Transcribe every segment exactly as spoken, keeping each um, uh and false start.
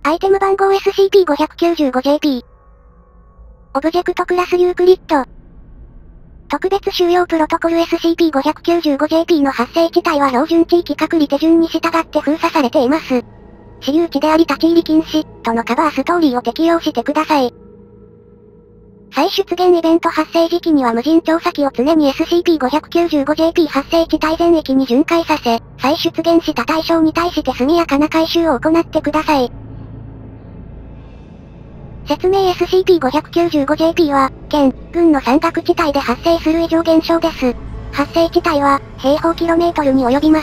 アイテム番号 エスシーピーごひゃくきゅうじゅうごジェーピー。オブジェクトクラスユークリッド。特別収容プロトコル エスシーピーごひゃくきゅうじゅうごジェーピー の発生地帯は標準地域隔離手順に従って封鎖されています。私有地であり立ち入り禁止、とのカバーストーリーを適用してください。再出現イベント発生時期には無人調査機を常に エスシーピーごひゃくきゅうじゅうごジェーピー 発生地帯全域に巡回させ、再出現した対象に対して速やかな回収を行ってください。説明 エスシーピーごひゃくきゅうじゅうごジェーピー は、県、軍の山岳地帯で発生する異常現象です。発生地帯は、平方キロメートルに及びます。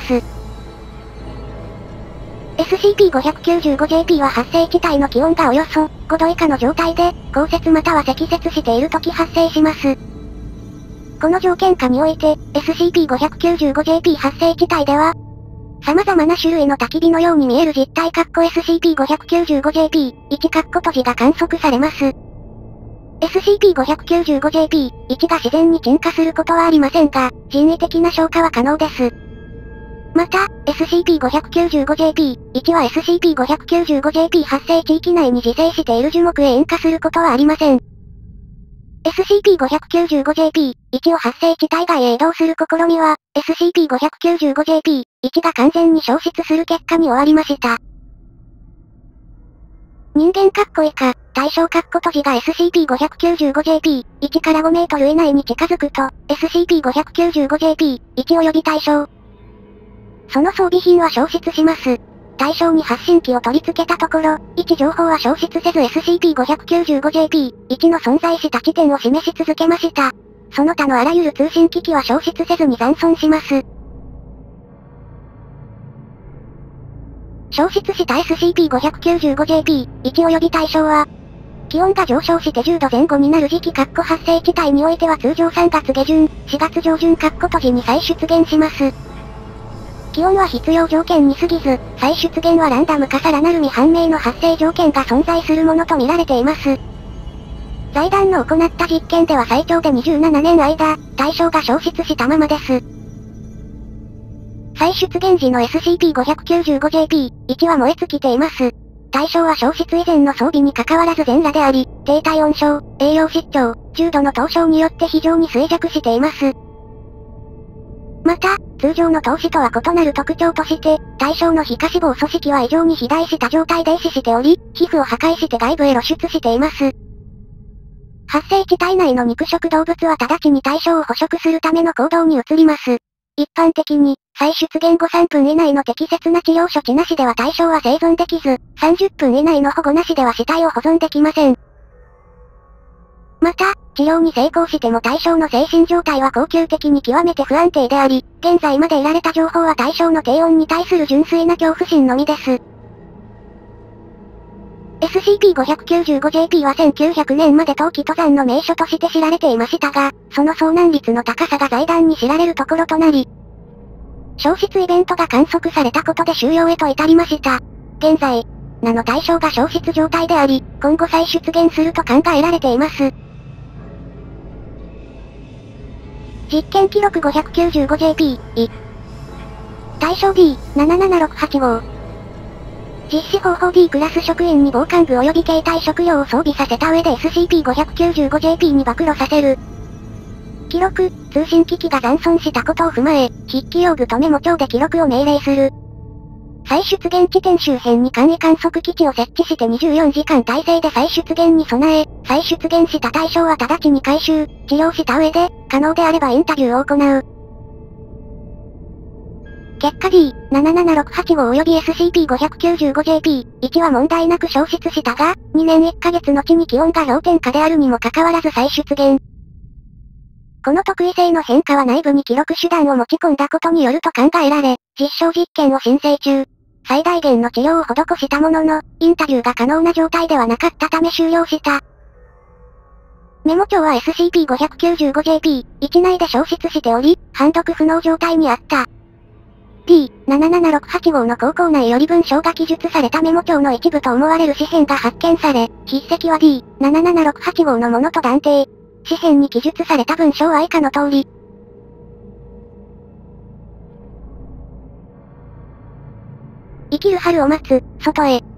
エスシーピーごひゃくきゅうじゅうごジェーピー は発生地帯の気温がおよそごど以下の状態で、降雪または積雪している時発生します。この条件下において、エスシーピーごひゃくきゅうじゅうごジェーピー 発生地帯では、様々な種類の焚き火のように見える実体 エスシーピーごひゃくきゅうじゅうごジェーピーいち 閉じが観測されます。エスシーピーごひゃくきゅうじゅうごジェーピーいち が自然に鎮火することはありませんが、人為的な消火は可能です。また、エスシーピーごひゃくきゅうじゅうごジェーピーいち は エスシーピーごひゃくきゅうじゅうごジェーピー 発生地域内に自生している樹木へ引火することはありません。エスシーピーごひゃくきゅうじゅうごジェーピーいち を発生地帯外へ移動する試みは、エスシーピーごひゃくきゅうじゅうごジェーピーいち が完全に消失する結果に終わりました。人間以下、対象閉じが エスシーピーごひゃくきゅうじゅうごジェーピーいち からごメートル以内に近づくと、エスシーピーごひゃくきゅうじゅうごジェーピーいち 及び対象。その装備品は消失します。対象に発信機を取り付けたところ、位置情報は消失せず エスシーピーごひゃくきゅうじゅうごジェーピーいち の存在した地点を示し続けました。その他のあらゆる通信機器は消失せずに残存します。消失した エスシーピーごひゃくきゅうじゅうごジェーピーいち 及び対象は、気温が上昇してじゅうどぜん後になる時期発生地帯においては通常さんがつげじゅん、しがつ上旬閉じに再出現します。気温は必要条件に過ぎず、再出現はランダムかさらなる未判明の発生条件が存在するものと見られています。財団の行った実験では最長でにじゅうななねん間、対象が消失したままです。再出現時の エスシーピーごひゃくきゅうじゅうごジェーピーいち は燃え尽きています。対象は消失以前の装備に関わらず全裸であり、低体温症、栄養失調、重度の凍傷によって非常に衰弱しています。また、通常の凍死とは異なる特徴として、対象の皮下脂肪組織は異常に肥大した状態で壊死しており、皮膚を破壊して外部へ露出しています。発生地帯内の肉食動物は直ちに対象を捕食するための行動に移ります。一般的に、再出現後さんぷん以内の適切な治療処置なしでは対象は生存できず、さんじゅっぷん以内の保護なしでは死体を保存できません。また、治療に成功しても対象の精神状態は恒久的に極めて不安定であり、現在まで得られた情報は対象の低温に対する純粋な恐怖心のみです。エスシーピーごひゃくきゅうじゅうごジェーピー はせんきゅうひゃくねんまで冬季登山の名所として知られていましたが、その遭難率の高さが財団に知られるところとなり、消失イベントが観測されたことで収容へと至りました。現在、名の対象が消失状態であり、今後再出現すると考えられています。実験記録 ごひゃくきゅうじゅうごジェーピー、い。対象 ディーななななろくはちご。実施方法 D クラス職員に防寒具及び携帯食料を装備させた上で エスシーピーごひゃくきゅうじゅうごジェーピー に暴露させる。記録、通信機器が残存したことを踏まえ、筆記用具とメモ帳で記録を命令する。再出現地点周辺に簡易観測基地を設置してにじゅうよんじかん体制で再出現に備え、再出現した対象は直ちに回収、治療した上で、可能であればインタビューを行う。結果 ディーななななろくはちご 及び エスシーピーごひゃくきゅうじゅうごジェーピーいち は問題なく消失したが、にねんいっかげつ後に気温が氷点下であるにもかかわらず再出現。この特異性の変化は内部に記録手段を持ち込んだことによると考えられ、実証実験を申請中。最大限の治療を施したものの、インタビューが可能な状態ではなかったため終了した。メモ帳は エスシーピーごひゃくきゅうじゅうごジェーピーいち 内で消失しており、判読不能状態にあった。ディーななななろくはちご の高校内より文章が記述されたメモ帳の一部と思われる紙片が発見され、筆跡は ディーななななろくはちご のものと断定。紙片に記述された文章は以下の通り。生きる春を待つ、外へ。